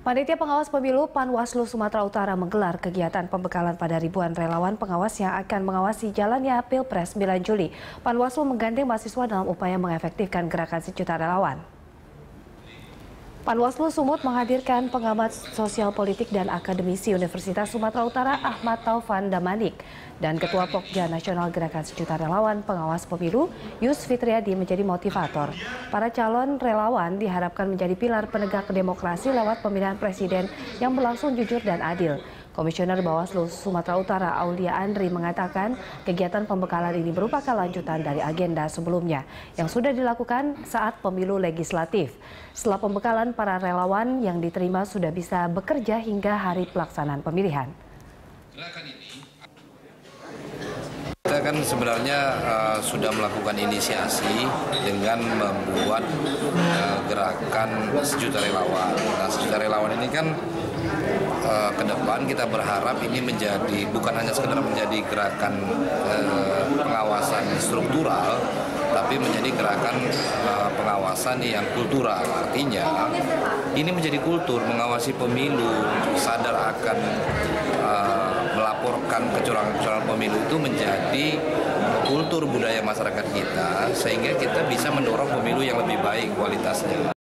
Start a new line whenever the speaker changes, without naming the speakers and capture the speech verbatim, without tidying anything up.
Panitia Pengawas Pemilu Panwaslu Sumatera Utara menggelar kegiatan pembekalan pada ribuan relawan pengawas yang akan mengawasi jalannya Pilpres sembilan Juli. Panwaslu menggandeng mahasiswa dalam upaya mengefektifkan gerakan sejuta relawan. Panwaslu Sumut menghadirkan pengamat sosial politik dan akademisi Universitas Sumatera Utara Ahmad Taufan Damanik dan Ketua Pokja Nasional Gerakan Sejuta Relawan Pengawas Pemilu Yus Fitriadi menjadi motivator. Para calon relawan diharapkan menjadi pilar penegak demokrasi lewat pemilihan presiden yang berlangsung jujur dan adil. Komisioner Bawaslu Sumatera Utara Aulia Andri mengatakan kegiatan pembekalan ini merupakan lanjutan dari agenda sebelumnya yang sudah dilakukan saat pemilu legislatif. Setelah pembekalan, para relawan yang diterima sudah bisa bekerja hingga hari pelaksanaan pemilihan.
Kita kan sebenarnya uh, sudah melakukan inisiasi dengan membuat uh, gerakan sejuta relawan. Nah, sejuta relawan ini kan uh, ke depan kita berharap ini menjadi bukan hanya sekedar menjadi gerakan uh, pengawasan struktural, tapi menjadi gerakan uh, pengawasan yang kultural. Artinya ini menjadi kultur mengawasi pemilu, sadar akan uh, melaporkan kecurangan-kecurangan pemilu itu menjadi kultur budaya masyarakat kita, sehingga kita bisa mendorong pemilu yang lebih baik kualitasnya.